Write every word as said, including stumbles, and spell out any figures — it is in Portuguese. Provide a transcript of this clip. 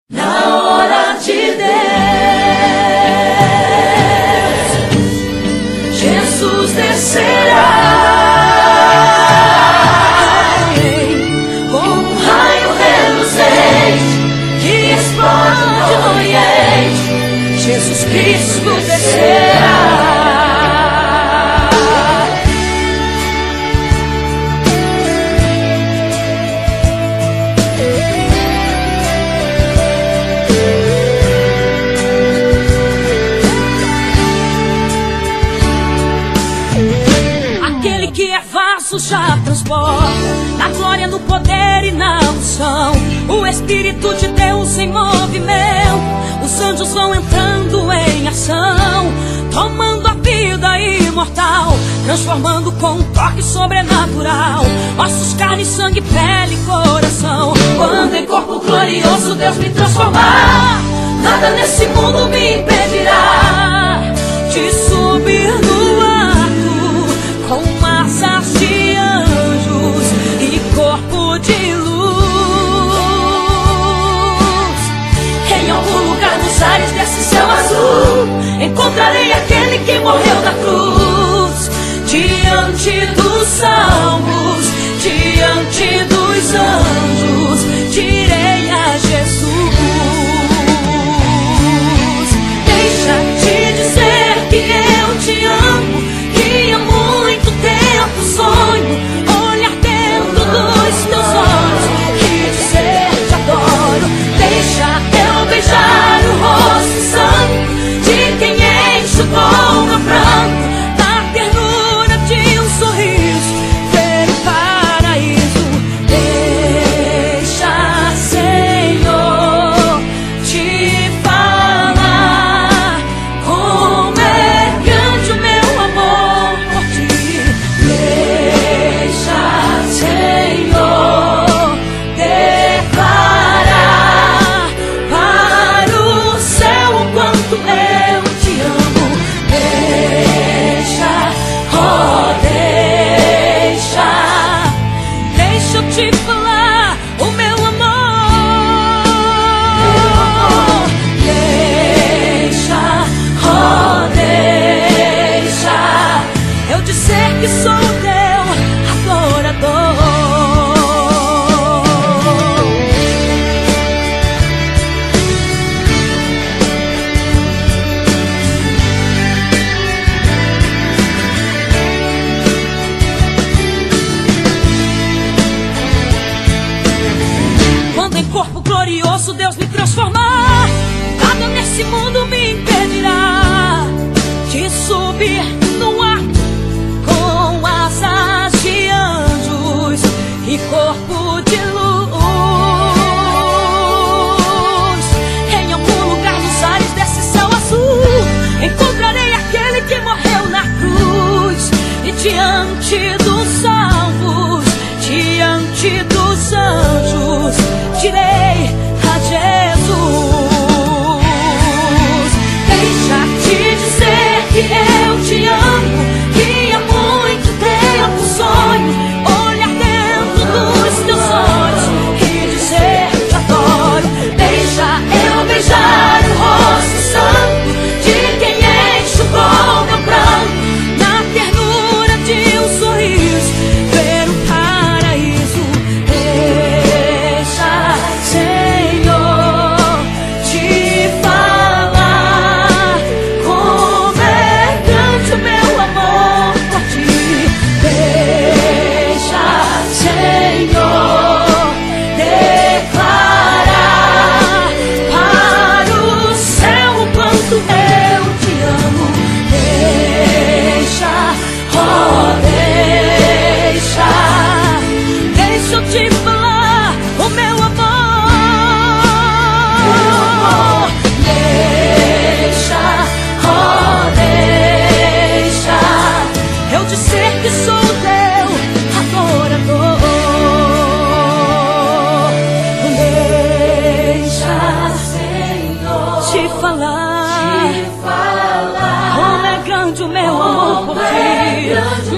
Na hora de Deus, Jesus descerá com um raio reluzente que explode no Oriente. Jesus Cristo descerá. Que é vaso já transporta na glória, no poder e na unção. O Espírito de Deus em movimento, os anjos vão entrando em ação, tomando a vida imortal, transformando com um toque sobrenatural ossos, carne, sangue, pele e coração. Quando em corpo glorioso Deus me transformar, nada nesse mundo me impedirá de subir no alto com asas de anjos e corpo de luz. Em algum lugar dos ares desse céu azul encontrarei aquele que morreu na cruz. Diante dos salmos, diante dos anjos, direi a Jesus. Deixa-te dizer que eu te amo, que há muito tempo sonho olhar dentro dos teus olhos e dizer te adoro. Deixa eu beijar o rosto santo de quem enxugou meu pranto, na ternura de um sorriso ver o paraíso. Deixa, Senhor, te falar como é grande o meu amor por ti. Deixa, Senhor, declarar para o céu o quanto eu te amo. Deixa, oh, deixa, Deixa eu te falar o meu amor. deixa, oh, deixa Eu dizer que sou teu adorador. Quando em corpo glorioso Deus me transformar, nada nesse mundo me impedirá de subir no ar com asas de anjos e corpo de luz. Em algum lugar nos ares desse céu azul encontrarei aquele que morreu na cruz. E diante dos salvos, diante dos anjos, direi a Jesus. Deixa-te dizer que eu te amo, que há muito tempo sonho olhar dentro dos teus olhos e dizer te adoro. Deixa eu beijar o rosto santo de quem enxugou meu pranto, Na ternura de um sorriso ver o paraíso. Deixa, Senhor, te falar como é grande o meu amor por ti. Deixa, Senhor, declarar para o céu o quanto eu te amo. Deixa, oh, deixa, Deixa eu te falar o meu amor. deixa, oh, deixa Eu dizer que sou teu adorador. Deixa, Senhor, Te falar te falar como é grande o meu amor por como é ti. grande